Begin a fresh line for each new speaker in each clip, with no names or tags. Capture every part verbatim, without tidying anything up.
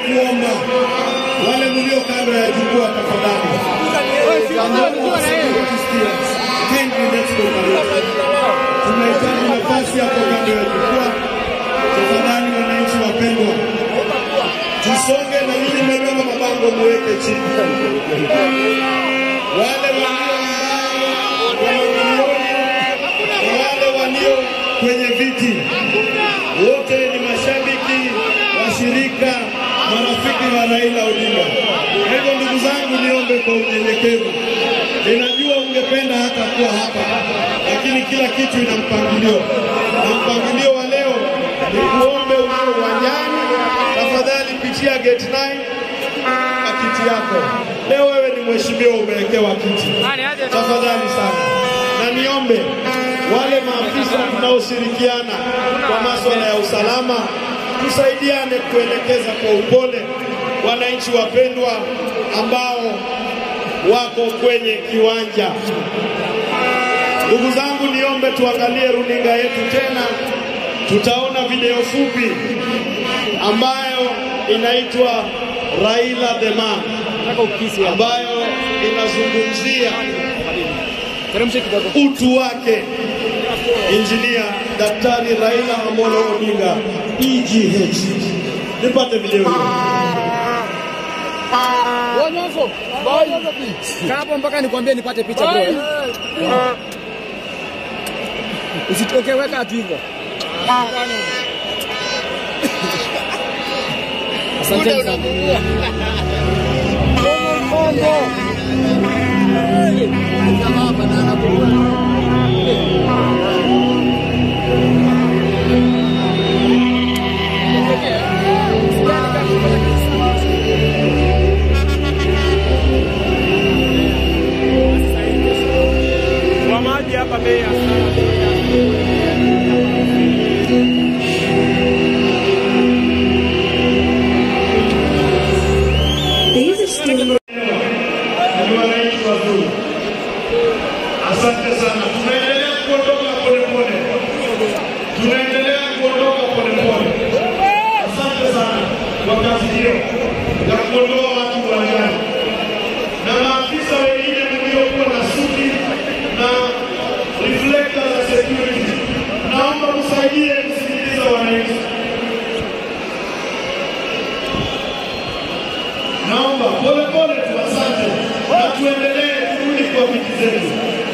kuomba wale mlio kando ya jukwaa tafadhali. Tunahitaji nafasi hapo kando ya jukwaa. Tafadhali wananchi wapendwa, tusonge na nyinyi mmebeba mabango muweke chini. Wale walio wale walio kwenye viti wote ni mashabiki, washirika, marafiki wa Raila Odinga. Hivyo ndugu zangu, niombe kwa unyenyekevu. Ninajua ungependa hata kuwa hapa, lakini kila kitu ina mpangilio. Na mpangilio wa leo ni kuombe uwe uwanjani. Tafadhali pitia gate nine na kiti yako. Leo wewe ni mheshimiwa, umewekewa kiti. Tafadhali sana. Na niombe wale maafisa tunaoshirikiana kwa masuala ya usalama, tusaidiane kuelekeza kwa upole wananchi wapendwa ambao wako kwenye kiwanja. Ndugu zangu, niombe tuangalie runinga yetu tena. Tutaona video fupi ambayo inaitwa Raila the Man, ambayo inazungumzia utu wake Injinia Daktari Raila Amolo Odinga E G H. Nipate video hiyo.
Wanyoso, kapo mpaka nikwambie nipate picha bro. Usitoke weka atu hivyo. Asante sana. Kongo. Jamaa banana bro.
Wamaji hapa bei sana.
Asante sana. Tunaendelea kuondoka pole pole. Tunaendelea kuondoka pole pole. Asante sana kwa kazi hiyo ya kuondoa watu uwanjani. Na maafisa wengine mliokuwa na suti na reflector za security, naomba msaidie kusikiliza wananchi. Naomba pole pole tu, asante. Na tuendelee kurudi kwa viti zetu.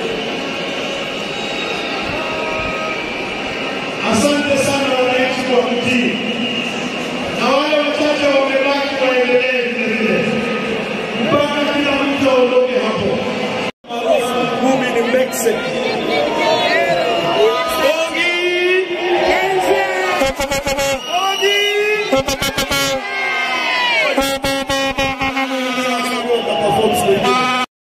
Asante sana wananchi kwa kutii. Na wale wachache wamebaki waendelee vile vile mpaka kila mtu aondoke hapo. Kumi ni Mexico.